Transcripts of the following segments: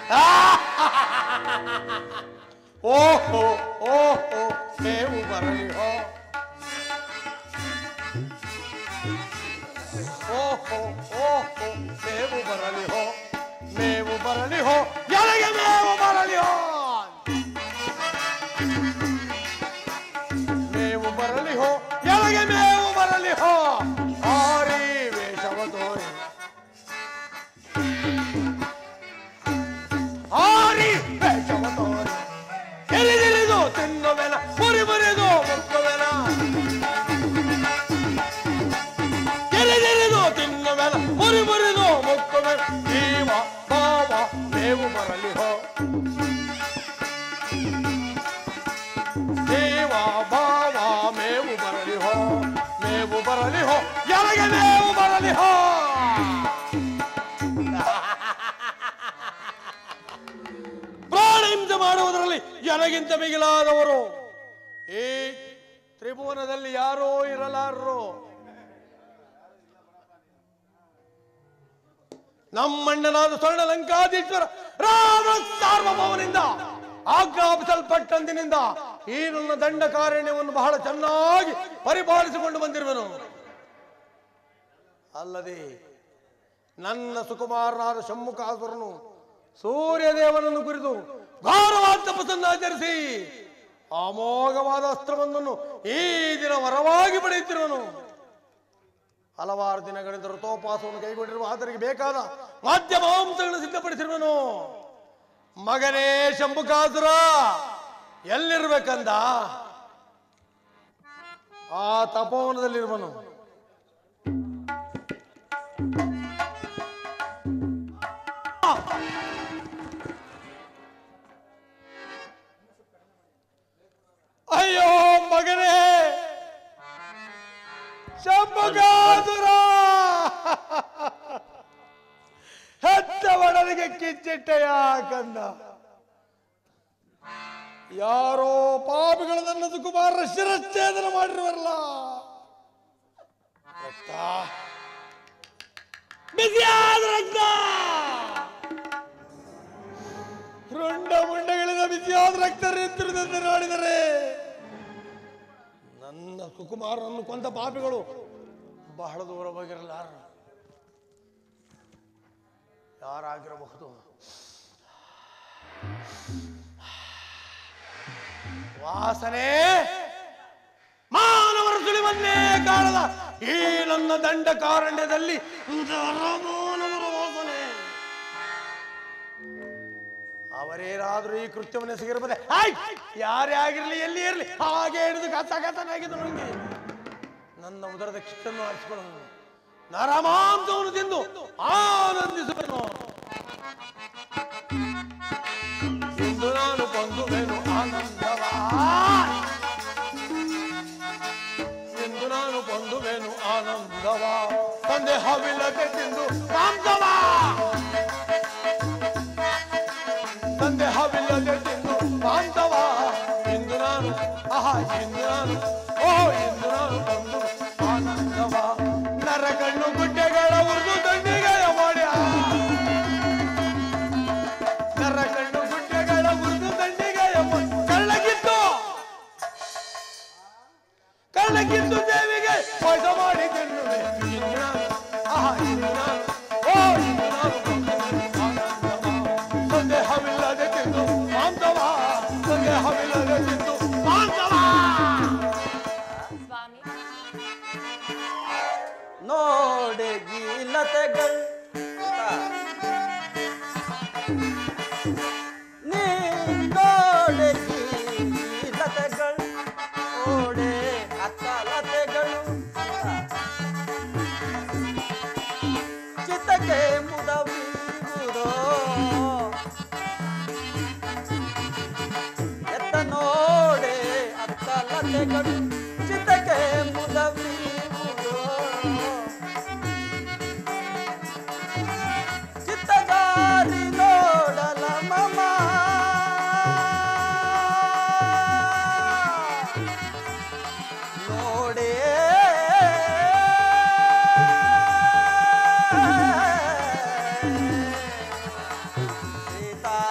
ಓಹೋ ಓಹೋ ಮೇವು ಬರಲಿ ಹೋ, ಓಹೋ ಓಹೋ ಮೇವು ಬರಲಿ ಹೋ, ಮೇವು ಬರಲಿ ಹೋ, ಎಲೆಗೆ ಮೇವು ಬರಲಿ ಹೋ, ಮೇವು ಬರಲಿ ಹೋ, ಎಲೆಗೆ ಮೇವು ಬರಲಿ ಹೋ. ಆರಿ ವೇಷವ ತೋರಿ, ಆರಿ ವೇಷವ ತೋರಿ, ಎಲಿದಿರಿದು ತಿನ್ನುವೆನ, ಮುರಿ ಮುರಿದು ಮುಕ್ಕುವೆನ, ಎಲಿದಿರಿದು ತಿನ್ನುವೆನ, ಮುರಿ ಮುರಿದು ಮುಕ್ಕುವೆನ. ಜೀವ ಭಾವ ಮೇವು ಬರಲಿ ಹೋ, ಜೀವ ಭಾವ ಮೇವು ಬರಲಿ ಹೋ, ಮೇವು ಬರಲಿ ಹೋ, ಎಲೆಗೆ ಮೇವು ಬರಲಿ ಹೋ. ಪ್ರಾಣ ಹಿಂಸೆ ಮಾಡುವುದರಲ್ಲಿ ನನಗಿಂತ ಮಿಗಿಲಾದವರು ಈ ತ್ರಿಭುವನದಲ್ಲಿ ಯಾರೋ ಇರಲಾರರು. ನಮ್ಮಣ್ಣನಾದ ಸ್ವರ್ಣ ಲಂಕಾಧೀಶ್ವರ ರಾಮ ಸಾರ್ವಭೌಮನಿಂದ ಆಜ್ಞಾಪಿಸಲ್ಪಟ್ಟಂದಿನಿಂದ ಈ ನನ್ನ ದಂಡಕಾರಣ್ಯವನ್ನು ಬಹಳ ಚೆನ್ನಾಗಿ ಪರಿಪಾಲಿಸಿಕೊಂಡು ಬಂದಿರುವನು. ಅಲ್ಲದೆ ನನ್ನ ಸುಕುಮಾರನಾದ ಶಮ್ಮುಖಾಸುರನು ಸೂರ್ಯದೇವನನ್ನು ಕುರಿತು ಘೋರವಾದ ತಪಸ್ಸನ್ನು ಆಚರಿಸಿ ಅಮೋಘವಾದ ಅಸ್ತ್ರವೊಂದನ್ನು ಈ ದಿನ ವರವಾಗಿ ಪಡೆಯುತ್ತಿರುವನು. ಹಲವಾರು ದಿನಗಳಿಂದ ಋತೋಪಾಸವನ್ನು ಕೈಗೊಂಡಿರುವ ಆತನಿಗೆ ಬೇಕಾದ ಮಧ್ಯ ಮಾಂಸಗಳನ್ನು ಸಿದ್ಧಪಡಿಸಿರುವನು. ಮಗನೇ ಶಂಭುಕಾಸುರ, ಎಲ್ಲಿರ್ಬೇಕಂದ? ಆ ತಪೋವನದಲ್ಲಿರುವನು. ಅಯ್ಯೋ ಮಗನೇ ಶಂಭುಕಾಸುರ, ಹೆತ್ತ ಒಡಲಿಗೆ ಕಿಚ್ಚಿಟ್ಟೆಯ ಕಂದ. ಯಾರೋ ಪಾಪಿಗಳು ನನ್ನ ಸುಕುಮಾರರ ಶಿರಚ್ಛೇದನ ಮಾಡಿರುವರಲ್ಲ. ರಕ್ತ ಬಿಸಿಯಾದ ರಕ್ತ, ರುಂಡ ಮುಂಡಗಳಿಂದ ಬಿಸಿಯಾದ ರಕ್ತ ನಿಂತಿರುವುದನ್ನು ನೋಡಿದರೆ ನನ್ನ ಸುಕುಮಾರನನ್ನು ಕೊಂದ ಪಾಪಿಗಳು ಬಹಳ ದೂರ ಹೋಗಿರಲಾರ. ಯಾರಾಗಿರಬಹುದು? ವಾಸನೆ ಮಾನವರ ಸುಳಿವನ್ನೇ ಕಾಣದ ಈ ನನ್ನ ದಂಡಕಾರಣ್ಯದಲ್ಲಿ ಮಾನವರ ವಾಸನೆ. ಅವರೇನಾದ್ರೂ ಈ ಕೃತ್ಯವನ್ನು ಎಸಗಿರಬಹುದೇ? ಯಾರೇ ಆಗಿರಲಿ, ಎಲ್ಲಿ ಇರಲಿ, ಹಾಗೆ ಹಿಡಿದು ಕಥನಾಗಿದ್ದು ನನಗೆ ನನ್ನ ಉದರದ ಕಿಟ್ಟನ್ನು ಆರಿಸಿಕೊಳ್ಳೋನು, ನರಮಾಂಸವನ್ನು ತಿಂದು ಆನಂದಿಸುವೆನು. ಇಂದು ನಾನು ಬಂದುವೆನು ಆನಂದವಾ, ಇಂದು ನಾನು ಬಂದುವೆನು ಆನಂದವಾ, ಸಂದೇಹವಿಲ್ಲದೆ ತಿಂದು ಮಾಂಸವಾ, ಸಂದೇಹವಿಲ್ಲದೆ ತಿಂದು ಮಾಂಸವಾ. ಇಂದು ನಾನು ಇಂದು ನಾನು ಇಂದು ನಾನು ಬಂದು ಆನಂದವಾ. ನರಕಣ್ಣು ಗುಡ್ಡೆಗಳ ಉರ್ದು ದಂಡಿಗೆಯ ಮಾಡಿ, ನರಕಣ್ಣು ಗುಡ್ಡೆಗಳ ಉರ್ದು ದಂಡಿಗೆಯ ಕಳ್ಳಗಿತ್ತು, ಕಳ್ಳಗಿತ್ತು ದೇವಿಗೆ ಮೋಸ ಮಾಡಿ ತಿನ್ನುವೆ. ಇಂದು ನಾನು ಇಂದು ನಾನು ಇಂದು ನಾನು ಸಂದೇಹವಿಲ್ಲದೆ ತಿಂದು ಮಾಂಸವಾ, ಸಂದೇಹವಿಲ್ಲದೆ ತಿಂದು ಮಾಂಸವಾ. ನೋಡೆ ಗೀಲತೆಗಳು ನೀ ನೋಡೆ ಗೀಲತೆಗಳು, ಓಡೆ ಅಕ್ಕಲತೆಗಳು, ಚಿತ್ತಕ್ಕೆ ಮುದವೀರುರೋ ಎತ್ತ ನೋಡೆ ಅಕ್ಕಲತೆಗಳು, ಚಿತ್ತಕ್ಕೆ ಮುದವೀರುರೋ ಚಿತ್ತಗಾರಿ ನೋಡಲ ಮಮ ನೋಡೆ ಸೀತಾ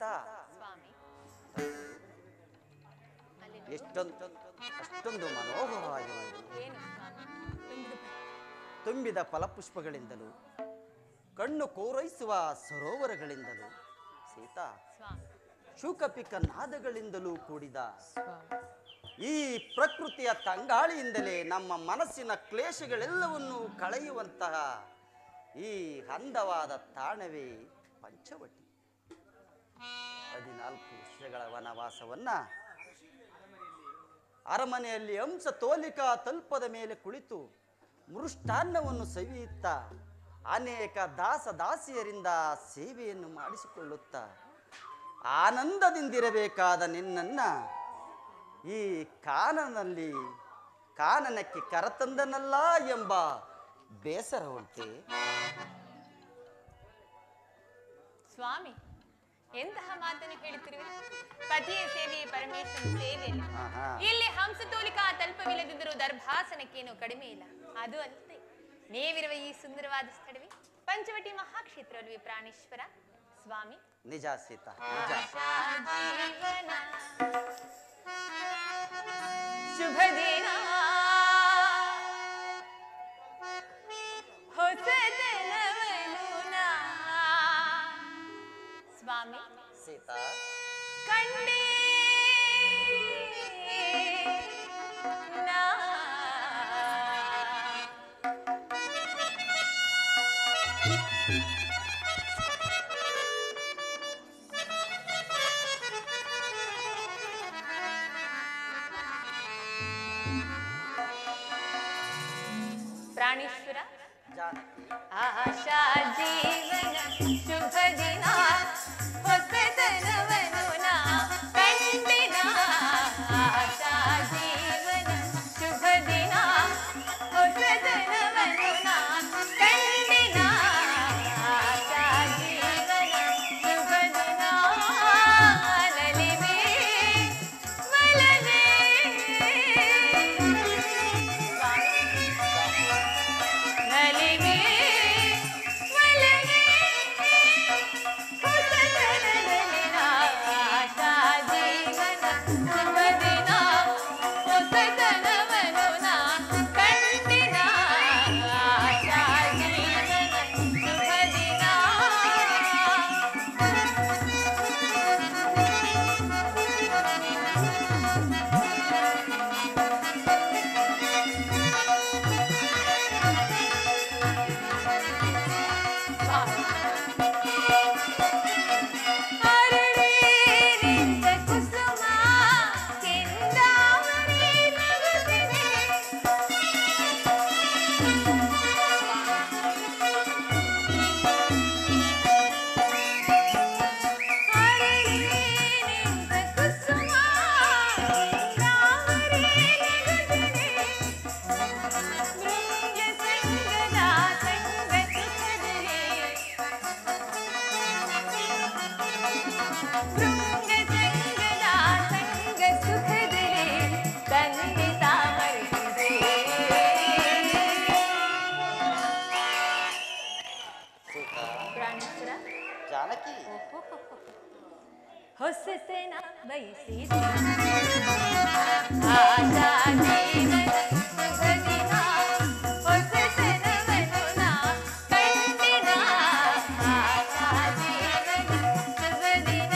ಸೀತಾ, ಸ್ವಾಮಿ ಅಲ್ಲಿ ಅಷ್ಟೊಂದು ಮನೋಹರವಾಗಿರುವುದು. ಏನು ಸ್ವಾಮಿ? ತುಂಬಿದ ಫಲಪುಷ್ಪಗಳಿಂದಲೂ ಕಣ್ಣು ಕೋರೈಸುವ ಸರೋವರಗಳಿಂದಲೂ ಸೀತಾ, ಸ್ವಾಮಿ ಶೂಕಪಿಕ ನಾದಗಳಿಂದಲೂ ಕೂಡಿದ ಸ್ವಾಮಿ ಈ ಪ್ರಕೃತಿಯ ತಂಗಾಳಿಯಿಂದಲೇ ನಮ್ಮ ಮನಸ್ಸಿನ ಕ್ಲೇಶಗಳೆಲ್ಲವನ್ನೂ ಕಳೆಯುವಂತಹ ಈ ಅಂದವಾದ ತಾಣವೇ ಪಂಚವಟಿ. 14 ವರ್ಷಗಳ ವನವಾಸವನ್ನ ಅರಮನೆಯಲ್ಲಿ ಹಂಸ ತೋಲಿಕಾ ತಲ್ಪದ ಮೇಲೆ ಕುಳಿತು ಮೃಷ್ಟಾನ್ನವನ್ನು ಸವಿಯುತ್ತಾ ಅನೇಕ ದಾಸಿಯರಿಂದ ಸೇವೆಯನ್ನು ಮಾಡಿಸಿಕೊಳ್ಳುತ್ತಾ ಆನಂದದಿಂದಿರಬೇಕಾದ ನಿನ್ನನ್ನ ಈ ಕಾನನಕ್ಕೆ ಕರೆತಂದನಲ್ಲ ಎಂಬ ಬೇಸರ ಉಂಟೆ. ಸ್ವಾಮಿ, ಎಂತಹ ಮಾತನ್ನು ಹೇಳುತ್ತಿರುವೆ? ಪತಿಯ ಸೇವೆಯೇ ಪರಮೇಶ್ವರನ ಸೇವೆಯಲ್ಲಿ. ಇಲ್ಲಿ ಹಂಸತೋಲಿಕಾ ತಲ್ಪವಿಲ್ಲದಿದ್ದರೂ ದರ್ಭಾಸನಕ್ಕೇನು ಕಡಿಮೆ ಇಲ್ಲ. ಅದು ಅಲ್ಲದೆ ನೀವಿರುವ ಈ ಸುಂದರವಾದ ಸ್ಥಳವೇ ಪಂಚವಟಿ ಮಹಾಕ್ಷೇತ್ರವಲ್ವೇ ಪ್ರಾಣೇಶ್ವರ? ಸ್ವಾಮಿ ನಿಜ ಸೀತಾ, ಶುಭ ದಿನ ಹೊಸತನವನು ಸ್ವಾಮಿ ಸೀತಾ, ಕಂಡೇ ಪ್ರಾಣೇಶ್ವರ ಆಶಾ ಜೀವನ ಶುಭ ದಿನ ಹೊಸತನವನು ನಾ ಕಂಡಿನ. ಆಶಾ ಜೀವನ ಶುಭ ದಿನ ಹೊಸತನವನು ನಾ ಕಂಡಿನ. ಆಶಾ ಜೀವನ ಶುಭ ದಿನ ನಲಿವೆ ಮಲವೆ. ನಲಿವೆ ಮಲವೆ ಹೊಸತನದಲ್ಲಿನ ಆಶಾ ಜೀವನ ಶುಭ ದಿನ ಹೊಸತನವನು ನಾ ಕಂಡಿನ. ಆಶಾ ಜೀವನ ಶುಭ ದಿನ. ಅರಳಿನಿಂದ ಕುಸುಮ ಕೆಂದಾವರಿ ನಗುತ್ತಿದೆ. ಅರಳಿನಿಂದ ಕುಸುಮ ಕೆಂದಾವರಿ ನಗುತ್ತಿದೆ. ಮೃಂಗ ಸಂಗದ ಸಂಗ ಸುಖದಿರೆ. ಮೃಂಗ ಸಂಗದ ಸಂಗ ಸುಖದಿರೆ ಖಂಡಿತ ಮರೆತಿದೆ. ಸೀತಾ, ಪ್ರಾಣೇಶ್ವರ, ಜಾನಕಿ, ಹೊಸತನ ಬಯಸಿದ ಆಶಾ ಜೀವನ ಶುಭ ದಿನ ಹೊಸತನವನು ನಾ ಕಂಡಿನ. ಆಶಾ ಜೀವನ ಶುಭ ದಿನ.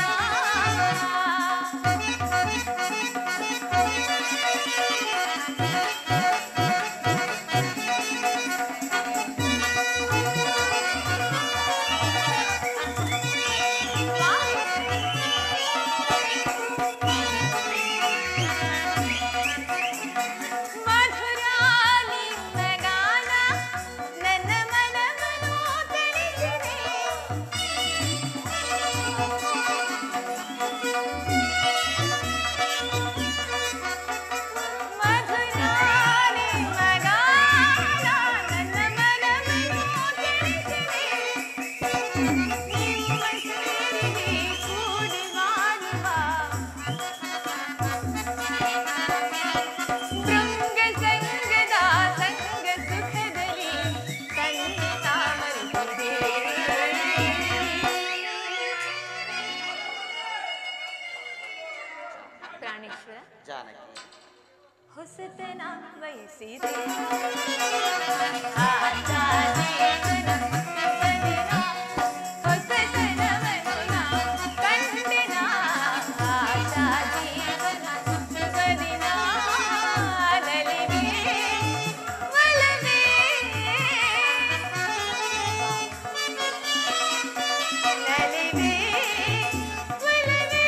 ಮಧುರ ಬಯಸಿದೆ ಆತ ಜೀವನ ಸುಖದಿನ ಹೊಸತನವನ್ನು ನಾ ಕಂಡೆನ ಆತ ಜೀವನ ಸುಖದಿನ ನಲಿವೆ ಒಲವೇ ನಲಿವೆ ಒಲವೇ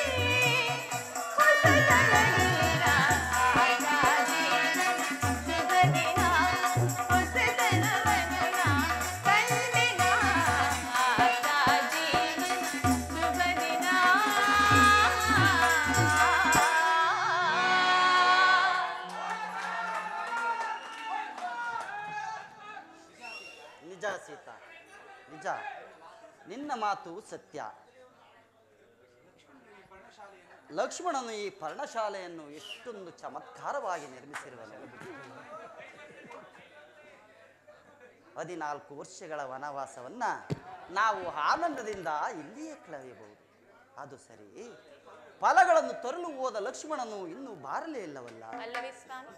ಹೊಸತನದಿಂದ ಆತ ಜೀವನ ಸುಖದಿನ ಹೊಸತನವನ್ನು ನಾ ಕಂಡೆನ ಆತ ಜೀವನ ಸುಖದಿನ ನಿಜ ಸೀತಾ, ನಿಜ. ನಿನ್ನ ಮಾತು ಸತ್ಯ. ಲಕ್ಷ್ಮಣನು ಈ ಪರ್ಣಶಾಲೆಯನ್ನು ಎಷ್ಟೊಂದು ಚಮತ್ಕಾರವಾಗಿ ನಿರ್ಮಿಸಿರುವನು. 14 ವರ್ಷಗಳ ವನವಾಸವನ್ನ ನಾವು ಆನಂದದಿಂದ ಇಲ್ಲಿಯೇ ಕಳೆಯಬಹುದು. ಅದು ಸರಿ, ಫಲಗಳನ್ನು ತರಲು ಹೋದ ಲಕ್ಷ್ಮಣನು ಇನ್ನೂ ಬಾರಲೇ ಇಲ್ಲವಲ್ಲ? ಅಲ್ಲವೇ ಸ್ವಾಮಿ?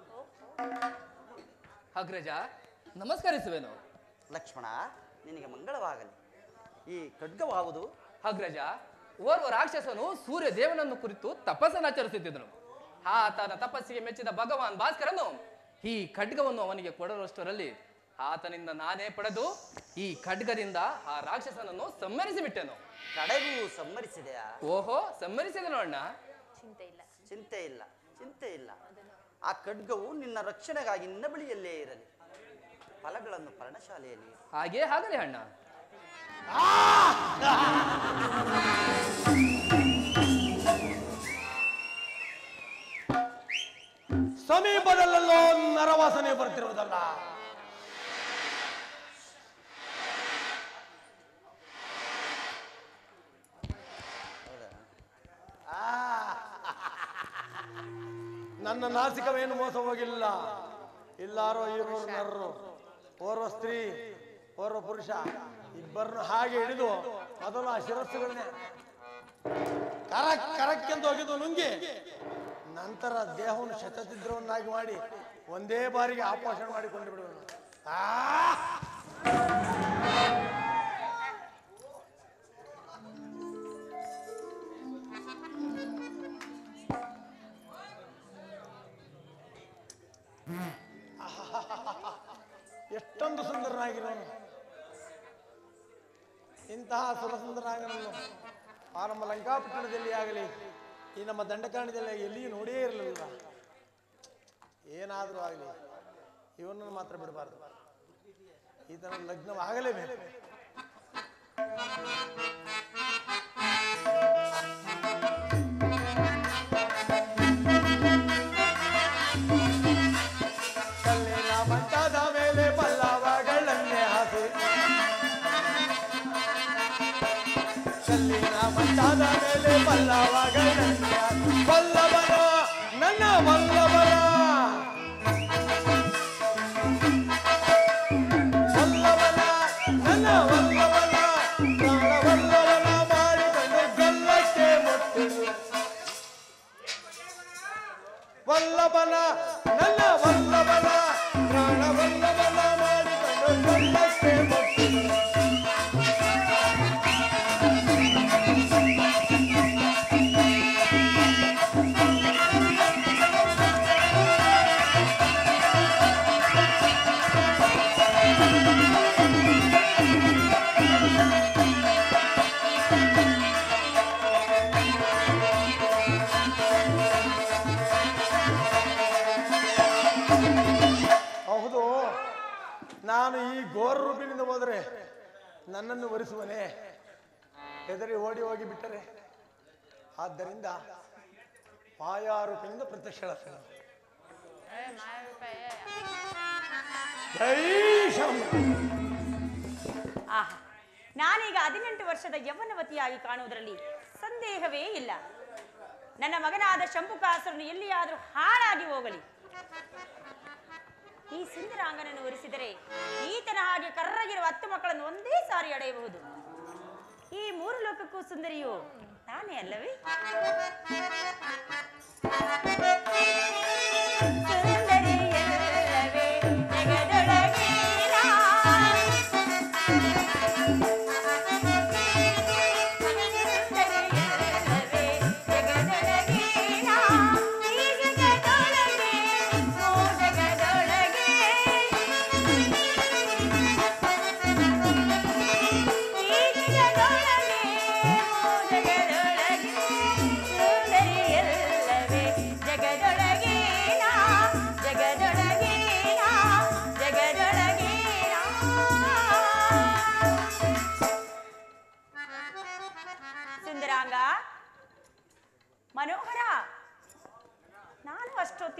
ಅಗ್ರಜ, ನಮಸ್ಕರಿಸುವೆನು. ಲಕ್ಷ್ಮಣ, ನಿನಗೆ ಮಂಗಳವಾಗಲಿ. ಈ ಖಡ್ಗವಾವುದು? ಅಗ್ರಜ, ಓರ್ವ ರಾಕ್ಷಸನು ಸೂರ್ಯ ದೇವನನ್ನು ಕುರಿತು ತಪಸ್ಸನ್ನಾಚರಿಸುತ್ತಿದ್ದನು. ಆತನ ತಪಸ್ಸಿಗೆ ಮೆಚ್ಚಿದ ಭಗವಾನ್ ಭಾಸ್ಕರನು ಈ ಖಡ್ಗವನ್ನು ಅವನಿಗೆ ಕೊಡರುವಷ್ಟರಲ್ಲಿ ಆತನಿಂದ ನಾನೇ ಪಡೆದು ಈ ಖಡ್ಗದಿಂದ ಆ ರಾಕ್ಷಸನನ್ನು ಸಂಹರಿಸಿ ಬಿಟ್ಟೆನು. ಕಡೆಗೂ ಸಂಹರಿಸಿದೆಯಾ? ಓಹೋ, ಸಂಹರಿಸಿದನು ಅಣ್ಣ. ಚಿಂತೆ ಇಲ್ಲ. ಚಿಂತೆ ಇಲ್ಲ, ಚಿಂತೆ ಇಲ್ಲ. ಆ ಖಡ್ಗವು ನಿನ್ನ ರಕ್ಷಣೆಗಾಗಿ ನಿನ್ನ ಬಳಿಯಲ್ಲೇ ಇರಲಿ. ಫಲಗಳನ್ನು ಪರ್ಣಶಾಲೆಯಲ್ಲಿ ಹಾಗೇ ಆಗಲಿ ಅಣ್ಣ. ಸಮೀಪದಲ್ಲೆಲ್ಲೋ ನರವಾಸನೆ ಬರ್ತಿರುವುದಲ್ಲ. ಹೌದಾ? ನನ್ನ ನಾಸಿಕವೇನು ಮೋಸ ಹೋಗಿಲ್ಲ. ಇಲ್ಲಾರೋ ಇರೋರು ನರರು, ಓರ್ವ ಸ್ತ್ರೀ ಓರ್ವ ಪುರುಷ, ಇಬ್ಬರನ್ನು ಹಾಗೆ ಹಿಡಿದು ಮೊದಲು ಆ ಶಿರಸ್ಸುಗಳನ್ನೇ ಕರಕ್ಕೆಂದು ಹೋಗಿದ್ದು ನುಂಗಿ ನಂತರ ದೇಹವನ್ನು ಶತಚಿದ್ರವನ್ನಾಗಿ ಮಾಡಿ ಒಂದೇ ಬಾರಿಗೆ ಆಪೋಷಣೆ ಮಾಡಿಕೊಂಡು ಬಿಡುವನು. ಎಷ್ಟೊಂದು ಸುಂದರನಾಗಿರೋನು. ಇಂತಹ ಸುರಸುಂದರನಾಗನನ್ನು ಆ ನಮ್ಮ ಲಂಕಾಪಟ್ಟಣದಲ್ಲಿ ಆಗಲಿ ಈ ನಮ್ಮ ದಂಡಕಾರಣದಲ್ಲಿ ಎಲ್ಲಿಯೂ ನೋಡೇ ಇರಲಿಲ್ಲ. ಏನಾದರೂ ಆಗಲಿ ಇವನನ್ನು ಮಾತ್ರ ಬಿಡಬಾರ್ದು. ಈತನ ಲಗ್ನವಾಗಲೇಬೇಕು. ಕಲ್ಲಿನ ಮಂಟದ ಮೇಲೆ ಪಲ್ಲವಗಳನ್ನೇ ಹಾಸಿ, ಕಲ್ಲಿನ ಮಂಟದ ಮೇಲೆ ಪಲ್ಲವಗಳನ್ನೇ ಹಾಸಿ, ವಲ್ಲಭನ ನನ್ನ ವಲ್ಲಭನ, ವಲ್ಲಭನ ನನ್ನ ವಲ್ಲಭನ, ಪ್ರಾಣ ವಲ್ಲಭನ ಮಾಡಿಕೊಂಡು ಗಲ್ಲಕ್ಕೆ ಮುಟ್ಟಿರು. ವಲ್ಲಭನ ನನ್ನ ವಲ್ಲಭನ, ಪ್ರಾಣ ವಲ್ಲಭನ ಮಾಡಿಕೊಂಡು ಗಲ್ಲಕ್ಕೆ ಮುಟ್ಟಿರು. ಹೌದು, ನಾನು ಈ ಘೋರ ರೂಪಿನಿಂದ ಹೋದರೆ ನನ್ನನ್ನು ವರಿಸುವನೇ, ಹೆದರಿ ಓಡಿ ಹೋಗಿ ಬಿಟ್ಟರೆ. ಆದ್ದರಿಂದ ಮಾಯಾರೂಪಿನಿಂದ ಪ್ರತ್ಯಕ್ಷಳಾಗ್ತಾನೆ. ಜೈ ಶಂಭು. ಆಹಾ, ನಾನೀಗ 18 ವರ್ಷದ ಯೌವನವತಿಯಾಗಿ ಕಾಣುವುದರಲ್ಲಿ ಸಂದೇಹವೇ ಇಲ್ಲ. ನನ್ನ ಮಗನಾದ ಶಂಭುಕಾಸುರನು ಎಲ್ಲಿಯಾದರೂ ಹಾಳಾಗಿ ಹೋಗಲಿ. ಈ ಸುಂದರಾಂಗನನ್ನು ಒರೆಸಿದರೆ ಈತನ ಹಾಗೆ ಕರ್ರಗಿರುವ 10 ಮಕ್ಕಳನ್ನು ಒಂದೇ ಸಾರಿ ಅಡೆಯಬಹುದು. ಈ 3 ಲೋಕಕ್ಕೂ ಸುಂದರಿಯು ನಾನೇ ಅಲ್ಲವೇ? ಸುಂದರಿಯರು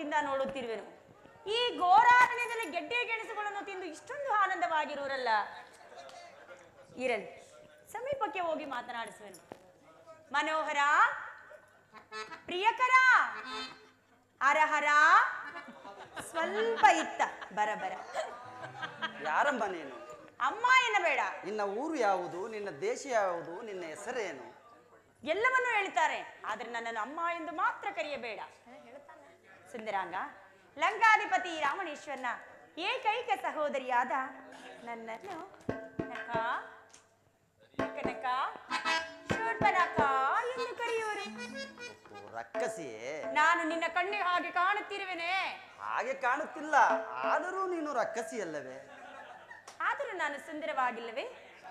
ಕೌತುಕದಿಂದ ನೋಡುತ್ತಿರುವೆನು. ಈ ಘೋರಾರಣ್ಯದಲ್ಲಿ ಗೆಡ್ಡೆ ಗೆಣಸುಗಳನ್ನು ತಿಂದು ಇಷ್ಟೊಂದು ಆನಂದವಾಗಿರುವರಲ್ಲ. ಇರಲಿ, ಸಮೀಪಕ್ಕೆ ಹೋಗಿ ಮಾತನಾಡಿಸುವೆನು. ಮನೋಹರ, ಪ್ರಿಯಕರ, ಹರಹರ, ಸ್ವಲ್ಪ ಇತ್ತ ಬರಬರ. ಯಾರಮ್ಮ ನೀನು? ಅಮ್ಮ ಎನ್ನಬೇಡ. ನಿನ್ನ ಊರು ಯಾವುದು? ನಿನ್ನ ದೇಶ ಯಾವುದು? ನಿನ್ನ ಹೆಸರೇನು? ಎಲ್ಲವನ್ನೂ ಹೇಳ್ತಾರೆ, ಆದರೆ ನನ್ನನ್ನು ಅಮ್ಮ ಎಂದು ಮಾತ್ರ ಕರೆಯಬೇಡ. ಸುಂದರಾಂಗ, ಲಂಕಾಧಿಪತಿ ರಾಮಣೇಶ್ವರನ ಏಕೈಕ ಸಹೋದರಿಯಾದ ನನ್ನನ್ನು ನಕ ಕನಕ ಶೂರ್ಪನಖ ಎಂದು ಕರೆಯುವರು. ರಕ್ಕಸಿಯೇ? ನಾನು ನಿನ್ನ ಕಣ್ಣಿಗೆ ಹಾಗೆ ಕಾಣುತ್ತಿರುವೆನೆ? ಹಾಗೆ ಕಾಣುತ್ತಿಲ್ಲ, ಆದರೂ ನೀನು ರಕ್ಕಸಿಯಲ್ಲವೇ? ಆದರೂ ನಾನು ಸುಂದರವಾಗಿಲ್ಲವೇ?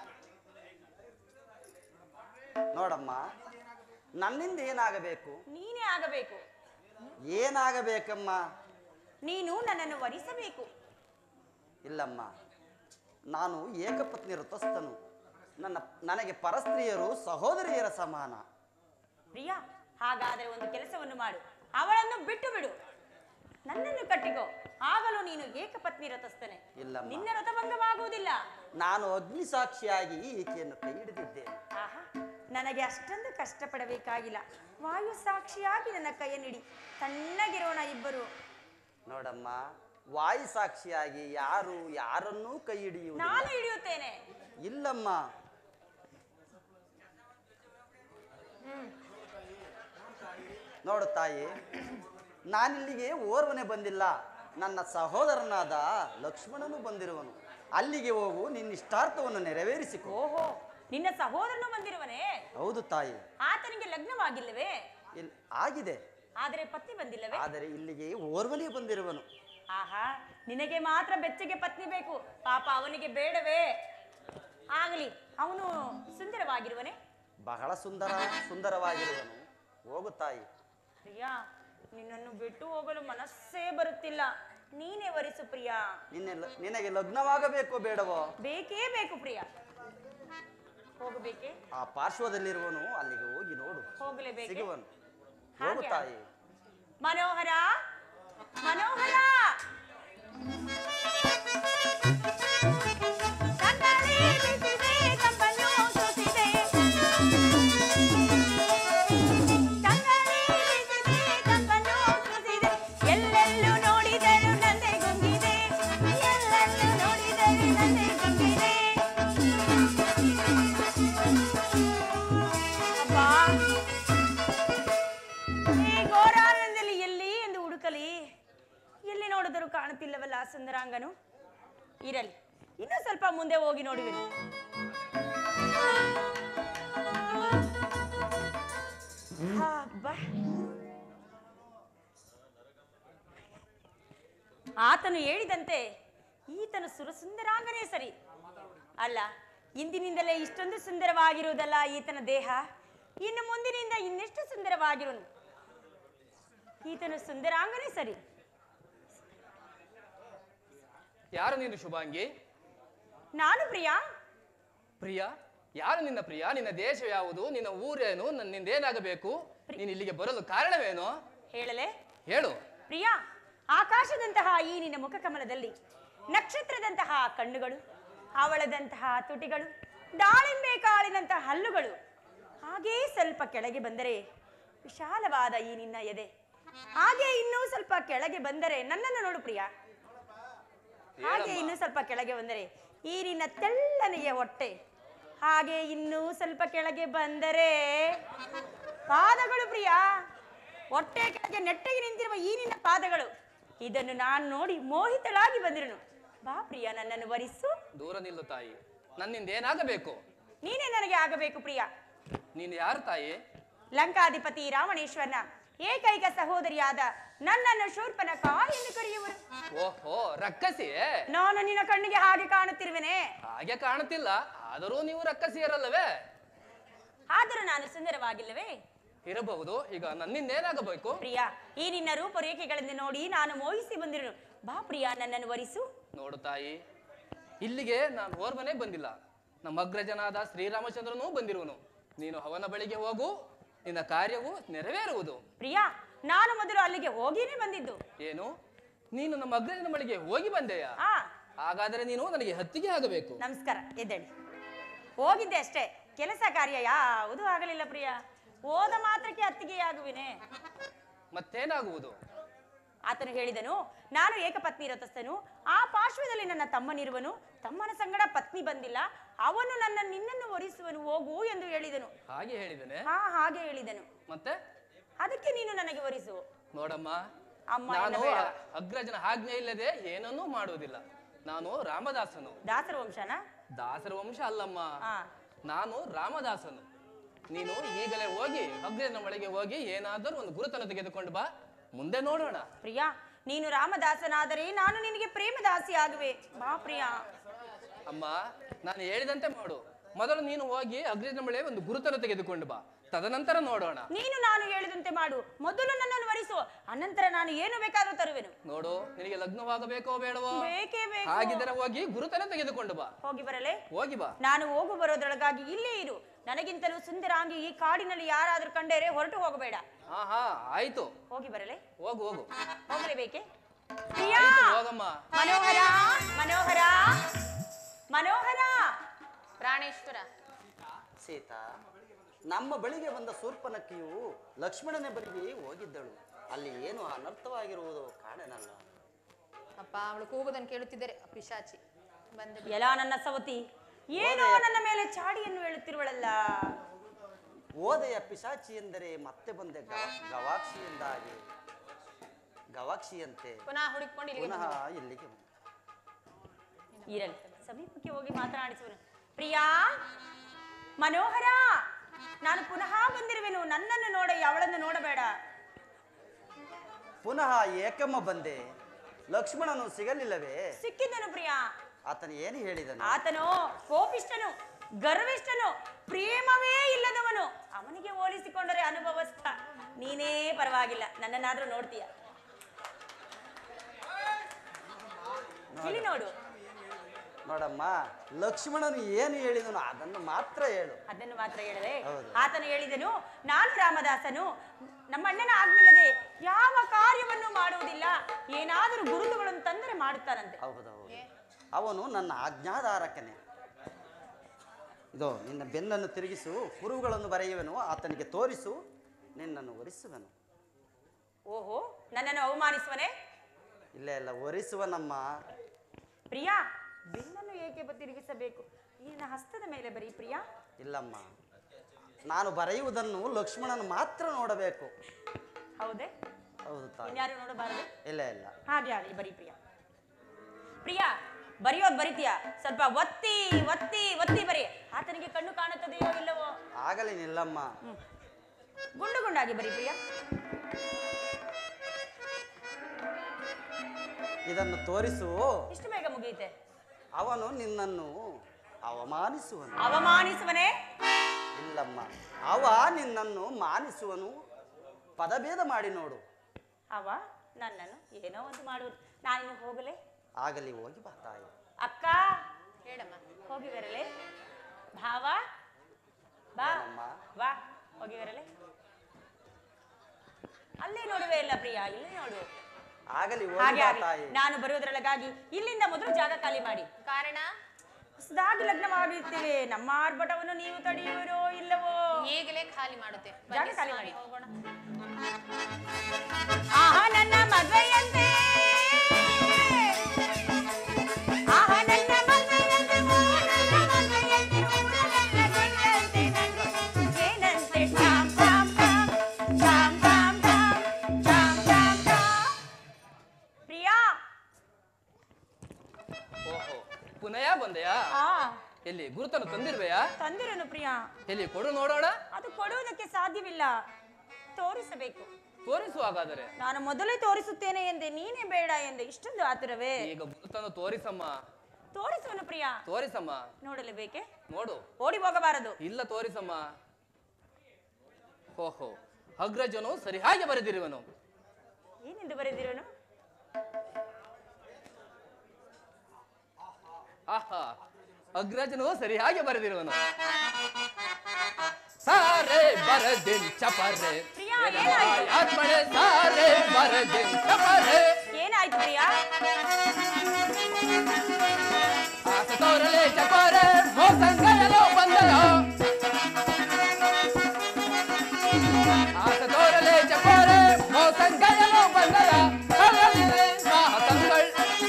ನೋಡಮ್ಮ, ನನ್ನಿಂದ ಏನಾಗಬೇಕು? ನೀನೇ ಆಗಬೇಕು. ಏನಾಗಬೇಕಮ್ಮ? ನೀನು ನನ್ನನ್ನು ವರಿಸಬೇಕು. ಇಲ್ಲಮ್ಮ, ನಾನು ಏಕಪತ್ನಿ ಋತಸ್ಥನು. ನನಗೆ ಪರಸ್ತ್ರೀಯರು ಸಹೋದರಿಯರ ಸಮಾನ. ಪ್ರಿಯಾ, ಹಾಗಾದರೆ ಒಂದು ಕೆಲಸವನ್ನು ಮಾಡು, ಅವಳನ್ನು ಬಿಟ್ಟು ಬಿಡು, ನನ್ನನ್ನು ಕಟ್ಟಿಕೋ. ಆಗಲೂ ನೀನು ಏಕಪತ್ನಿ ರಥಸ್ಥನೆ. ಇಲ್ಲಮ್ಮ, ನಿನ್ನ ರಥಭಂಗವಾಗುವುದಿಲ್ಲ. ನಾನು ಅಗ್ನಿ ಸಾಕ್ಷಿಯಾಗಿ ಈಕೆಯನ್ನು ಕೈ ಹಿಡಿದಿದ್ದೇನೆ. ಆಹಾ, ನನಗೆ ಅಷ್ಟೊಂದು ಕಷ್ಟಪಡಬೇಕಾಗಿಲ್ಲ. ವಾಯು ಸಾಕ್ಷಿಯಾಗಿ ನನ್ನ ಕೈಯನ್ನಿಡಿ, ತಣ್ಣಗಿರೋಣ ಇಬ್ಬರು. ನೋಡಮ್ಮ, ವಾಯು ಸಾಕ್ಷಿಯಾಗಿ ಯಾರು ಯಾರನ್ನೂ ಕೈ ಹಿಡಿಯುವುದು? ನಾನು ಹಿಡಿಯುತ್ತೇನೆ. ಇಲ್ಲಮ್ಮ. ನೋಡು ತಾಯಿ, ನಾನಿಲ್ಲಿಗೆ ಓರ್ವನೆ ಬಂದಿಲ್ಲ, ನನ್ನ ಸಹೋದರನಾದ ಲಕ್ಷ್ಮಣನು ಬಂದಿರುವನು. ಅಲ್ಲಿಗೆ ಹೋಗು, ನಿನ್ನ ಇಷ್ಟಾರ್ಥವನ್ನು ನೆರವೇರಿಸಿಕೋ. ಓಹೋ, ನಿನ್ನ ಸಹೋದರನು ಬಂದಿರುವನೇ? ಹೌದು ತಾಯಿ. ಆತನಿಗೆ ಲಗ್ನವಾಗಿಲ್ಲವೇ? ಆಗಿದೆ, ಆದರೆ ಪತ್ನಿ ಬಂದಿಲ್ಲವೇ? ಆದರೆ ಇಲ್ಲಿಗೆ ಓರ್ವನೇ ಬಂದಿರುವನು. ಆಹಾ, ನಿನಗೆ ಮಾತ್ರ ಬೆಚ್ಚಗೆ ಪತ್ನಿ ಬೇಕು, ಪಾಪ ಅವನಿಗೆ ಬೇಡವೇ? ಆಗಲಿ, ಅವನು ಸುಂದರವಾಗಿರುವನೇ? ಬಹಳ ಸುಂದರವಾಗಿರುವನು. ಹೋಗು ತಾಯಿ. ಪ್ರಿಯಾ, ನಿನ್ನನ್ನು ಬಿಟ್ಟು ಹೋಗಲು ಮನಸ್ಸೇ ಬರುತ್ತಿಲ್ಲ. ನೀನೇ ವರಿಸು ಪ್ರಿಯಾ. ನಿನಗೆ ಲಗ್ನವಾಗಬೇಕೋ ಬೇಡವೋ? ಬೇಕೇ ಬೇಕು ಪ್ರಿಯಾ. ಹೋಗಬೇಕೆ? ಆ ಪಾರ್ಶ್ವದಲ್ಲಿರುವನು, ಅಲ್ಲಿಗೆ ಹೋಗಿ ನೋಡು, ಹೋಗಲೇಬೇಕು. ಸಿಗುವನು. ಹೋಗು ಹಾಗೆ ತಾಯಿ. ಮನೋಹರ, ಮನೋಹರ, ಕಂಗಳಿ ಬಿಸಿದೆ, ಕಂಬನ್ನು ಸೂಸಿದೆ. ಕಂಗಳಿ ಬಿಸಿದೆ, ಕಂಬನ್ನು ಸೂಸಿದೆ. ಎಲ್ಲೆಲ್ಲೂ ನೋಡಿದರು ನಂದೆ ಗುಂಗಿದೆ, ಎಲ್ಲೆಲ್ಲೂ ನೋಡಿದರು ನಂದೆ ಗುಂಗಿದೆ. ಅಬ್ಬಾ, ಈ ಘೋರಾರಣ್ಯದಲ್ಲಿ ಎಲ್ಲಿ ಎಂದು ಹುಡುಕಲಿ, ಎಲ್ಲಿ ನೋಡಿದರೂ ಕಾಣುತ್ತಿಲ್ಲವಲ್ಲ ಸುಂದರಾಂಗನು. ಇರಲಿ, ಇನ್ನೂ ಸ್ವಲ್ಪ ಮುಂದೆ ಹೋಗಿ ನೋಡುವೆನು. ಅಬ್ಬಾ, ಆತನು ಹೇಳಿದಂತೆ ಈತನು ಸುರಸುಂದರಾಂಗನೇ ಸರಿ. ಅಲ್ಲ, ಇಂದಿನಿಂದಲೇ ಇಷ್ಟೊಂದು ಸುಂದರವಾಗಿರುವುದಲ್ಲ ಈತನ ದೇಹ, ಇನ್ನು ಮುಂದಿನಿಂದ ಇನ್ನೆಷ್ಟು ಸುಂದರವಾಗಿರುವನು. ಈತನು ಸುಂದರಾಂಗನೇ ಸರಿ. ಯಾರು ನೀನು ಶುಭಾಂಗಿ? ನಾನು ಪ್ರಿಯಾ. ಪ್ರಿಯಾ? ಯಾರು ನಿನ್ನ ಪ್ರಿಯ? ನಿನ್ನ ದೇಶ ಯಾವುದು? ನಿನ್ನ ಊರೇನು? ನನ್ನಿಂದೇನಾಗಬೇಕು? ನೀನು ಇಲ್ಲಿಗೆ ಬರಲು ಕಾರಣವೇನು? ಹೇಳಲೆ? ಹೇಳು. ಪ್ರಿಯಾ, ಆಕಾಶದಂತಹ ಈ ನಿನ್ನ ಮುಖಕಮಲದಲ್ಲಿ ನಕ್ಷತ್ರದಂತಹ ಕಣ್ಣುಗಳು, ಅವಳದಂತಹ ತುಟಿಗಳು, ದಾಳಿಂಬೆ ಕಾಳಿನಂತಹ ಹಲ್ಲುಗಳು, ಹಾಗೇ ಸ್ವಲ್ಪ ಕೆಳಗೆ ಬಂದರೆ ವಿಶಾಲವಾದ ಈ ನಿನ್ನ ಎದೆ, ಹಾಗೆ ಇನ್ನೂ ಸ್ವಲ್ಪ ಕೆಳಗೆ ಬಂದರೆ ನನ್ನನ್ನು ನೋಡು ಪ್ರಿಯಾ. ಹಾಗೆ ಇನ್ನೂ ಸ್ವಲ್ಪ ಕೆಳಗೆ ಬಂದರೆ ಈ ನಿನ್ನ ತೆಳ್ಳನೆಯ ಹೊಟ್ಟೆ, ಹಾಗೆ ಇನ್ನೂ ಸ್ವಲ್ಪ ಕೆಳಗೆ ಬಂದರೆ ಪಾದಗಳು ಪ್ರಿಯಾ. ಹೊಟ್ಟೆ ಕೆಳಗೆ ನೆಟ್ಟಗೆ ನಿಂತಿರುವ ಈ ನಿನ್ನ ಪಾದಗಳು, ಇದನ್ನು ನಾನು ನೋಡಿ ಮೋಹಿತಳಾಗಿ ಬಂದಿರುನು. ಬಾ ಪ್ರಿಯಾ, ನನ್ನನ್ನು ವರಿಸು. ದೂರ ನಿಲ್ಲು ತಾಯಿ, ನನ್ನಿಂದೇನಾಗಬೇಕು? ನೀನೇ ನನಗೆ ಆಗಬೇಕು ಪ್ರಿಯಾ. ನೀನು ಯಾರು ತಾಯಿ? ಲಂಕಾಧಿಪತಿ ರಾವಣೇಶ್ವರನ ಏಕೈಕ ಸಹೋದರಿಯಾದ ನನ್ನನ್ನು ಶೂರ್ಪನಖ ಎಂದು ಕರೆಯುವರು. ಓಹೋ, ರಕ್ಕಸಿಯೇ? ನಾನು ನಿನ್ನ ಕಣ್ಣಿಗೆ ಹಾಗೆ ಕಾಣುತ್ತಿರುವೆನೆ? ಹಾಗೆ ಕಾಣುತ್ತಿಲ್ಲ, ಆದರೂ ನೀವು ರಕ್ಕಸಿಯರಲ್ಲವೇ? ಆದರೂ ನಾನು ಸುಂದರವಾಗಿಲ್ಲವೇ? ಇರಬಹುದು. ಈಗ ನನ್ನಿಂದೇನಾಗಬೇಕು? ಪ್ರಿಯಾ, ಈ ನಿನ್ನ ರೂಪರೇಖೆಗಳನ್ನು ನೋಡಿ ನಾನು ಮೋಹಿಸಿ ಬಂದಿರುನು. ಬಾ ಪ್ರಿಯಾ, ನನ್ನನ್ನು ವರಿಸು. ನೋಡು ತಾಯಿ, ಇಲ್ಲಿಗೆ ನಾನು ಓರ್ವನೇ ಬಂದಿಲ್ಲ, ನಮ್ಮ ಅಗ್ರಜನಾದ ಶ್ರೀರಾಮಚಂದ್ರನೂ ಬಂದಿರುವನು. ನೀನು ಅವನ ಬಳಿಗೆ ಹೋಗು, ನಿನ್ನ ಕಾರ್ಯವು ನೆರವೇರುವುದು. ಪ್ರಿಯಾ, ನಾನು ಮೊದಲು ಅಲ್ಲಿಗೆ ಹೋಗಿನೇ ಬಂದಿದ್ದು. ಏನು, ನೀನು ನಮ್ಮ ಅಗ್ರಜನ ಬಳಿಗೆ ಹೋಗಿ ಬಂದೆಯಾ? ಆ ಹಾಗಾದರೆ ನೀನು ನನಗೆ ಹತ್ತಿಗೆ ಆಗಬೇಕು. ನಮಸ್ಕಾರ, ಎದ್ದೇಳಿ. ಹೋಗಿದ್ದೆ ಅಷ್ಟೇ, ಕೆಲಸ ಕಾರ್ಯ ಯಾವುದೂ ಆಗಲಿಲ್ಲ ಪ್ರಿಯ. ಹೋದ ಮಾತ್ರಕ್ಕೆ ಅತ್ತಿಗೆ ಆಗುವಿನೇ. ಮತ್ತೇನಾಗುವುದು? ಆತನು ಹೇಳಿದನು, ನಾನು ಏಕಪತ್ನಿ ವ್ರತಸ್ಥನು, ಆ ಪಾರ್ಶ್ವದಲ್ಲಿ ನನ್ನ ತಮ್ಮನಿರುವನು, ತಮ್ಮನ ಸಂಗಡ ಪತ್ನಿ ಬಂದಿಲ್ಲ, ಅವನು ನಿನ್ನನ್ನು ವರಿಸುವನು, ಹೋಗು ಎಂದು ಹೇಳಿದನು. ಹಾಗೆ ಹೇಳಿದನೆ? ಹಾಗೆ ಹೇಳಿದನು. ಮತ್ತೆ ಅದಕ್ಕೆ ನೀನು ನನಗೆ ವರಿಸು. ನೋಡಮ್ಮ, ಅಮ್ಮ ನಾನು ಅಗ್ರಜನ ಆಜ್ಞೆ ಇಲ್ಲದೆ ಏನನ್ನೂ ಮಾಡುವುದಿಲ್ಲ. ನಾನು ರಾಮದಾಸನು. ದಾಸರ ವಂಶನ? ದಾಸರ ವಂಶ ಅಲ್ಲಮ್ಮ, ಹಾ. ನಾನು ರಾಮದಾಸನು. ನೀನು ಈಗಲೇ ಹೋಗಿ ಅಗ್ರಜನ ಬಳಿಗೆ ಹೋಗಿ ಏನಾದರೂ ಒಂದು ಗುರುತನ್ನು ತೆಗೆದುಕೊಂಡು ಬಾ, ಮುಂದೆ ನೋಡೋಣ. ಪ್ರಿಯಾ, ನೀನು ರಾಮದಾಸನಾದರೆ ನಾನು ನಿನಗೆ ಪ್ರೇಮದಾಸಿ ಆಗುವೆ. ಬಾ ಪ್ರಿಯಾ. ಅಮ್ಮ, ನಾನು ಹೇಳಿದಂತೆ ಮಾಡು. ಮೊದಲು ನೀನು ಹೋಗಿ ಅಗ್ರಜನ ಬಳಿ ಒಂದು ಗುರುತನ್ನು ತೆಗೆದುಕೊಂಡು ಬಾ, ತದನಂತರ ನೋಡೋಣ. ನೀನು ನಾನು ಹೇಳಿದಂತೆ ಮಾಡು. ಮೊದಲು ನನ್ನನ್ನು ವರಿಸು, ಅನಂತರ ನಾನು ಏನು ಬೇಕಾದ್ರೂ ತರುವೆನು. ನೋಡು, ನಿನಗೆ ಲಗ್ನವಾಗಬೇಕೋ ಬೇಡವೋ? ಬೇಕೇ ಬೇಕು. ಹಾಗಿದ್ದರೆ ಹೋಗಿ ಗುರುತನ್ನು ತೆಗೆದುಕೊಂಡು ಬಾ. ಹೋಗಿ ಬರಲೇ? ಹೋಗಿ ಬಾ. ನಾನು ಹೋಗು ಬರೋದ್ರೊಳಗಾಗಿ ಇಲ್ಲೇ ಇರು. ನನಗಿಂತಲೂ ಸುಂದರಾಂಗಿ ಈ ಕಾಡಿನಲ್ಲಿ ಯಾರಾದ್ರೂ ಕಂಡರೆ ಹೊರಟು ಹೋಗಬೇಡ. ಹಾ ಆಯ್ತು. ಹೋಗಿ ಬರಲೇ? ಹೋಗು ಹೋಗು. ಹೋಗಲೇಬೇಕೆ? ಪ್ರಿಯಾ, ಹೋಗಮ್ಮ. ಮನೋಹರ, ಮನೋಹರ, ಮನೋಹರ. ಪ್ರಾಣೇಶ್ವರ, ಸೀತಾ, ನಮ್ಮ ಬಳಿಗೆ ಬಂದ ಶೂರ್ಪನಖಿಯು ಲಕ್ಷ್ಮಣನ ಬಳಿಗೆ ಹೋಗಿದ್ದಳು. ಅಲ್ಲಿ ಏನು ಅನರ್ಥವಾಗಿರುವುದು ಕಾಣನಲ್ಲ. ಅಪ್ಪ ಅವಳು ಕೂಗುದನ್ನು ಕೇಳುತ್ತಿದ್ದರೆ ಪಿಶಾಚಿ ಬಂದ. ಎಲ್ಲ ನನ್ನ ಸವತಿ, ಏನೋ ನನ್ನ ಮೇಲೆ ಚಾಡಿಯನ್ನು ಹೇಳುತ್ತಿರುವಳಲ್ಲ. ಓದೆಯ ಪಿಶಾಚಿ ಎಂದರೆ ಮತ್ತೆ ಬಂದೆ ಗವಾಕ್ಷಿಯಿಂದಾಗಿ ಗವಾಕ್ಷಿಯಂತೆ ಪುನಃ ಹುಡುಕಿಕೊಂಡು ಪುನಃ ಇಲ್ಲಿಗೆ ಇರಲಿ, ಸಮೀಪಕ್ಕೆ ಹೋಗಿ ಮಾತನಾಡಿಸುವನು. ಪ್ರಿಯಾ, ಮನೋಹರ, ನಾನು ಪುನಃ ಬಂದಿರುವೆನು. ನನ್ನನ್ನು ನೋಡ, ಅವಳನ್ನು ನೋಡಬೇಡ. ಪುನಃ ಏಕಮ್ಮ ಬಂದೆ. ಲಕ್ಷ್ಮಣನು ಸಿಗಲಿಲ್ಲವೇ? ಸಿಕ್ಕಿದ್ದನು ಪ್ರಿಯಾ. ಆತನು ಏನು ಹೇಳಿದನು? ಆತನು ಕೋಪಿಷ್ಟನು, ಗರ್ವಿಷ್ಠನು, ಪ್ರೇಮವೇ ಇಲ್ಲದವನು. ಅವನಿಗೆ ಹೋಲಿಸಿಕೊಂಡರೆ ಅನುಭವಸ್ಥ. ನೀನೇ ಪರವಾಗಿಲ್ಲ, ನನ್ನನ್ನಾದ್ರೂ ನೋಡ್ತೀಯ. ಇಲ್ಲಿ ನೋಡು. ನೋಡಮ್ಮ, ಲಕ್ಷ್ಮಣನು ಏನು ಹೇಳಿದನು ಅದನ್ನು ಮಾತ್ರ ಹೇಳು. ಅದನ್ನು ಮಾತ್ರ ಹೇಳಿದೆ. ಹೌದು. ಆತನು ಹೇಳಿದನು, ನಾನು ರಾಮದಾಸನು, ನಮ್ಮ ಅಣ್ಣನ ಆಜ್ಞೆಯಿಲ್ಲದೆ ಯಾವ ಕಾರ್ಯವನ್ನು ಮಾಡುವುದಿಲ್ಲ. ಏನಾದರೂ ಗುರುತುಗಳನ್ನು ತಂದರೆ ಮಾಡುತ್ತಾನಂತೆ. ಹೌದೌದು, ಅವನು ನನ್ನ ಆಜ್ಞಾಧಾರಕನೇ. ಇದು ನಿನ್ನ ಬೆನ್ನನ್ನು ತಿರುಗಿಸು, ಕುರುಗಳನ್ನು ಬರೆಯುವನು, ಆತನಿಗೆ ತೋರಿಸು, ನಿನ್ನನ್ನು ಒರಿಸುವನು. ಓಹೋ, ನನ್ನನ್ನು ಅವಮಾನಿಸುವನೇ? ಇಲ್ಲ ಇಲ್ಲ, ಒರಿಸುವನಮ್ಮ. ಪ್ರಿಯಾ, ಬೆನ್ನನ್ನು ಏಕೆ ತಿರುಗಿಸಬೇಕು? ನಿನ್ನ ಹಸ್ತದ ಮೇಲೆ ಬರೀ ಪ್ರಿಯಾ. ಇಲ್ಲಮ್ಮ, ನಾನು ಬರೆಯುವುದನ್ನು ಲಕ್ಷ್ಮಣನು ಮಾತ್ರ ನೋಡಬೇಕು. ಹೌದೇ? ಹೌದು ತಾಯಿ. ಇನ್ಯಾರು ನೋಡಬಾರದು? ಇಲ್ಲ ಇಲ್ಲ, ಹಾಗೆ ಆಗಲಿ, ಬರೀ ಪ್ರಿಯಾ. ಪ್ರಿಯಾ, ಬರೆಯೋದು ಬರಿತೀಯಾ? ಸ್ವಲ್ಪ ಒತ್ತಿ ಒತ್ತಿ ಒತ್ತಿ ಬರಿ. ಆತನಿಗೆ ಕಣ್ಣು ಕಾಣುತ್ತದೆಯೋ ಇಲ್ಲವೋ? ಆಗಲಿ ನಿಲ್ಲಮ್ಮ. ಗುಂಡು ಗುಂಡಾಗಿ ಬರಿ ಪ್ರಿಯಾ. ಇದನ್ನು ತೋರಿಸು. ಇಷ್ಟು ಬೇಗ ಮುಗಿಯುತ್ತೆ? ಅವನು ನಿನ್ನನ್ನು ಅವಮಾನಿಸುವನು. ಅವಮಾನಿಸುವನೇ? ಇಲ್ಲಮ್ಮ, ಅವ ನಿನ್ನನ್ನು ಮಾನಿಸುವನು. ಪದಭೇದ ಮಾಡಿ ನೋಡು. ಅವ ನನ್ನನ್ನು ಏನೋ ಒಂದು ಮಾಡುವುದು. ನಾನಿನ್ನು ಹೋಗಲೇ? ಆಗಲಿ, ಹೋಗಿ ಬಾ ತಾಯಿ. ಅಕ್ಕ, ಹೇಳಮ್ಮ. ಹೋಗಿ ಬರಲೇ? ಭಾವ, ಬಾ ಏನಮ್ಮ? ಬಾ, ಹೋಗಿ ಬರಲೇ? ಅಲ್ಲೇ ನೋಡುವೆ ಇಲ್ಲ ಪ್ರಿಯಾ, ಇಲ್ಲೇ ನೋಡು. ಆಗಲಿ, ಹೋಗಿ ಹಾಗೆ ಬಾ ಆಗಲಿ. ತಾಯಿ. ನಾನು ಬರುವುದರೊಳಗಾಗಿ ಇಲ್ಲಿಂದ ಮೊದಲು ಜಾಗ ಖಾಲಿ ಮಾಡಿ. ಕಾರಣ ಹೊಸದಾಗಿ ಲಗ್ನ ಮಾಡಿರ್ತೇವೆ. ನಮ್ಮ ಆರ್ಭಟವನ್ನು ನೀವು ತಡೆಯುವಿರೋ ಇಲ್ಲವೋ? ಈಗಲೇ ಖಾಲಿ ಮಾಡುತ್ತೆ. ಜಾಗ ಬನ್ನಿ ಖಾಲಿ ಸ್ವಾಮಿ, ಮಾಡಿ. ಹೋಗೋಣ. ಆಹಾ ನನ್ನ ಮದುವೆಯಂತೆ, ಆಹಾ ನನ್ನ ಮದುವೆಯಂತೆ, ಓ ನನ್ನ ಮದುವೆಯಂತೆ, ಓ ನನ್ನ ಮದುವೆಯಂತೆ, ನನಗೆ ಏನಂತೆ? ಟಾಮ್ ಟಾಮ್ ಟಾಮ್, ಟಾಮ್ ಟಾಮ್ ಟಾಮ್, ಟಾಮ್ ಟಾಮ್ ಟಾಮ್. ಪ್ರಿಯಾ. ಓಹೋ, ಪುನಃ ಬಂದೆಯಾ? ಎಲ್ಲಿ ಗುರುತನ್ನು ತಂದಿರುವೆಯಾ? ತಂದಿರನು ಪ್ರಿಯಾ. ಎಲ್ಲಿ ಕೊಡು ನೋಡೋಣ. ಅದು ಕೊಡುವುದಕ್ಕೆ ಸಾಧ್ಯವಿಲ್ಲ, ತೋರಿಸಬೇಕು. ತೋರಿಸು ಹಾಗಾದರೆ. ನಾನು ಮೊದಲೇ ತೋರಿಸುತ್ತೇನೆ ಎಂದೆ, ನೀನೇ ಬೇಡ ಎಂದೆ. ಇಷ್ಟೊಂದು ಆತುರವೇ? ಈಗ ಗುರುತನ್ನು ತೋರಿಸಮ್ಮ. ತೋರಿಸುವನು ಪ್ರಿಯಾ. ತೋರಿಸಮ್ಮ. ನೋಡಲೇಬೇಕೆ? ನೋಡು. ಓಡಿ ಹೋಗಬಾರದು. ಇಲ್ಲ, ತೋರಿಸಮ್ಮ. ಓಹೋ, ಅಗ್ರಜನು ಸರಿ ಹಾಗೆ ಬರೆದಿರುವನು. ಏನೆಂದು ಬರೆದಿರೋನು? ಆಹಾ, ಅಗ್ರಜನು ಸರಿ ಹಾಗೆ ಬರೆದಿರುವನು. ಸಾರೆ ಬರದಿನ್ ಚಪರೆ. ಪ್ರಿಯಾ, ಆತ್ಮಳೆ ಸಾರೆ ಬರದೆ ತಪರೆ ಏನಾಯ್ತು ಪ್ರಿಯ? ಆಸ ತೋರಲೆ ಚಕೋರೆ ಮೋಸಂಗಯಲು ಬಂದಯೋ ಆಸ ತೋರಲೆ ಚಕೋರೆ ಮೋಸಂಗಯಲು ಬಂದಯ ಸಲ್ಲದಿಲ್ಲೆ ಸಾಹಸಂಗಳ್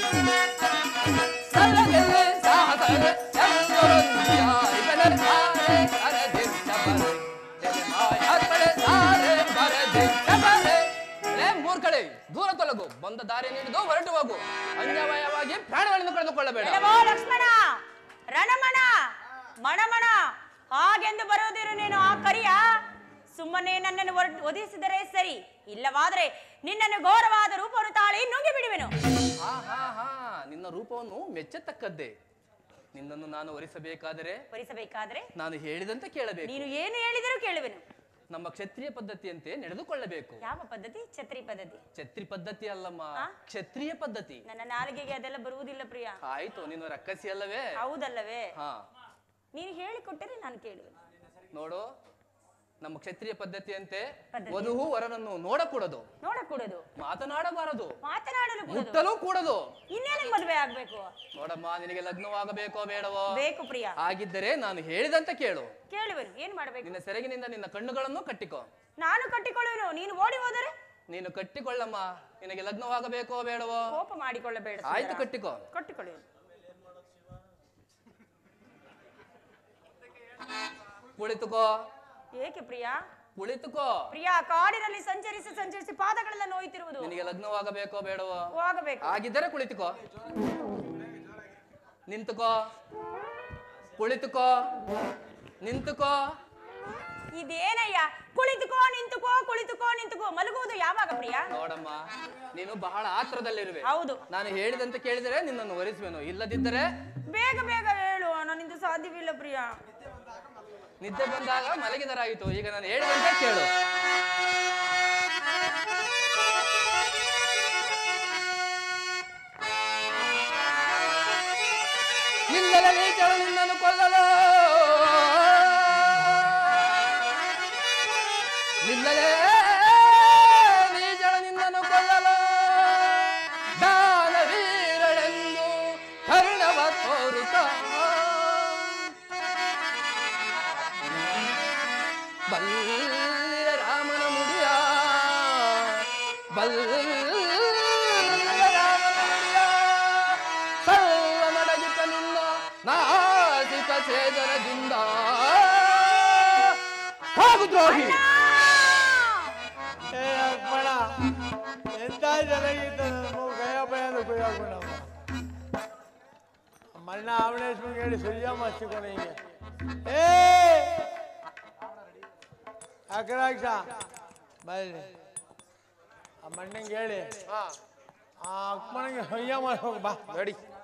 ಸಲ್ಲದಿಲ್ಲೆ ಸಾಹಸಂಗಳ್ ಎಂದೊಂದಿಯಾರಿ ಬೆದರ್ತಾರೆ ಅರದಿಟ್ಟ ಬರೆ ಆತ್ಮಳೆ ಸಾರೆ ಬರದೆ ತಪರೆ ಮೂರ್ಖಳೆ ದೂರ ತೊಲಗು ಬಂದ ದಾರಿ ನೀಡಿದು ಹೊರಟು ಹೋಗು ಅನ್ಯಾಯವಾಗಿ ಪ್ರಾಣಗಳನ್ನು ಕಳೆದುಕೊಳ್ಳಬೇಡ ಲಕ್ಷ್ಮಣ ರಣಮಣ ಮಣಮಣ ಹಾಗೆಂದು ಬರುವುದಿರು ನೀನು ಆ ಕರಿಯ ಸುಮ್ಮನೆ ನನ್ನನ್ನು ಒದಿಸಿದರೆ ಸರಿ, ಇಲ್ಲವಾದ್ರೆ ನಿನ್ನನ್ನು ಘೋರವಾದ ರೂಪವನ್ನು ತಾಳಿ ನುಂಗಿ ಬಿಡುವೆನು. ನಿನ್ನ ರೂಪವನ್ನು ಮೆಚ್ಚತಕ್ಕದ್ದೇ. ನಿನ್ನನ್ನು ನಾನು ಒರಿಸಬೇಕಾದರೆ ನಾನು ಹೇಳಿದಂತೆ ಕೇಳಬೇಕು. ನೀನು ಏನು ಹೇಳಿದರೂ ಕೇಳುವೆನು. ನಮ್ಮ ಕ್ಷತ್ರಿಯ ಪದ್ಧತಿಯಂತೆ ನಡೆದುಕೊಳ್ಳಬೇಕು. ಯಾವ ಪದ್ಧತಿ? ಛತ್ರಿ ಪದ್ಧತಿ. ಛತ್ರಿ ಪದ್ಧತಿ ಅಲ್ಲಮ್ಮ, ಕ್ಷತ್ರಿಯ ಪದ್ಧತಿ. ನನ್ನ ನಾಲಿಗೆಗೆ ಅದೆಲ್ಲ ಬರುವುದಿಲ್ಲ ಪ್ರಿಯ. ಆಯ್ತು, ನೀನು ರಕ್ಕಸಿ ಅಲ್ಲವೇ? ಹೌದಲ್ಲವೇ? ಹಾ, ನೀನು ಹೇಳಿಕೊಟ್ಟರೆ ನಾನು ಕೇಳುವೆನು. ನೋಡು, ನಮ್ಮ ಕ್ಷತ್ರಿಯ ಪದ್ಧತಿಯಂತೆ ವಧುವು ವರನನ್ನು ನೋಡಕೂಡದು, ಮಾತನಾಡಬಾರದು, ಮುಟ್ಟಲು ಕೂಡದು. ಇನ್ನೇನು ಮದುವೆ ಆಗ್ಬೇಕು? ನೋಡಮ್ಮ, ನಿನಗೆ ಲಗ್ನವಾಗಬೇಕೋ ಬೇಡವೋ? ಬೇಕು ಪ್ರಿಯ. ಆಗಿದ್ದರೆ ನಾನು ಹೇಳಿದಂತೆ ಕೇಳು. ಕೇಳುವೆನು. ಏನ್ ಮಾಡ್ಬೇಕು? ನಿನ್ನ ಸೆರಗಿನಿಂದ ನಿನ್ನ ಕಣ್ಣುಗಳನ್ನು ಕಟ್ಟಿಕೋ. ನಾನು ಕಟ್ಟಿಕೊಳ್ಳುವೆನು, ನೀನು ಓಡಿ ಹೋದರೆ? ನೀನು ಕಟ್ಟಿಕೊಳ್ಳಮ್ಮ. ನಿನಗೆ ಲಗ್ನವಾಗಬೇಕೋ ಬೇಡವೋ? ಕೋಪ ಮಾಡಿಕೊಳ್ಳಬೇಡ. ಆಯ್ತು, ಕಟ್ಟಿಕೋ. ಕಟ್ಟಿಕೊಳ್ಳುವೆನು. ಕುಳಿತುಕೋ. ಏಕೆ ಪ್ರಿಯ? ಕುಳಿತುಕೋ. ಪ್ರಿಯ, ಕಾಡಿನಲ್ಲಿ ಸಂಚರಿಸಿ ಪಾದಗಳೆಲ್ಲ ನೋಯುತ್ತಿರುವುದು. ನಿನಗೆ ಲಗ್ನವಾಗಬೇಕೋ ಬೇಡವೋ? ಆಗಬೇಕು. ಆಗಿದ್ದರೆ ಕುಳಿತುಕೋ. ನಿಂತುಕೋ. ಕುಳಿತುಕೋ. ನಿಂತುಕೋ. ಇದೇನಯ್ಯ? ಕುಳಿತುಕೋ ನಿಂತುಕೋ ಮಲಗುವುದು ಯಾವಾಗ ಪ್ರಿಯ? ನೋಡಮ್ಮ, ನೀನು ಬಹಳ ಆತ್ರದಲ್ಲಿರುವೆ. ಹೌದು. ನಾನು ಹೇಳಿದಂತೆ ಕೇಳಿದರೆ ನಿನ್ನನ್ನು ಒರೆಸುವೆನು, ಇಲ್ಲದಿದ್ದರೆ ಬೇಗ ಹೇಳು. ನನ್ನಿಂದ ಸಾಧ್ಯವಿಲ್ಲ ಪ್ರಿಯ. ನಿದ್ದೆ ಬಂದಾಗ ಮಲಗಿದರಾಯಿತು. ಈಗ ನಾನು ಹೇಳಿದಂತೆ ಕೇಳು. ನಿಲ್ಲಲೇ ನೀಚಳು ನಿನ್ನನ್ನು ಕೊಲ್ಲಲು, ನಿಲ್ಲಲೇ ನೀಚಳು ನಿನ್ನನ್ನು ಕೊಲ್ಲಲು ದಾನವೀರಳೆಂದು ಕರುಣವ ತೋರುತ್ತ ಬಲ್ಲಿಯ ರಾಮನ ನುಡಿಯ ಸರ್ವ ಮಡಗಿತ ನಿನ್ನ ನಾಸಿಕ ಛೇದನದಿಂದ ಹೋಗು ದ್ರೋಹಿ. ಎಂತ ಚೆನ್ನಾಗಿತ್ತು ಗಯಬಯಲು ಕುಯ್ಯಾಕೊಂಡ ಮಣ್ಣ ಆವಣೇಶ್ವರಿಗೆ ಹೇಳಿ ಸುರಿಯಮ್ಮ ಹಚ್ಚಿಕೊಣ ಹೀಗೆ. ಅಗ್ರಾಕ್ಷ ಬನ್ನಿ, ಆ ಮಣ್ಣಂಗೆ ಹೇಳಿ ಆ ಅಕ್ಕಮ್ಮನಿಗೆ ಹೊಯ್ಯ ಮಾಡಿ ಹೋಗಿ ಬಾ. ನಡಿ.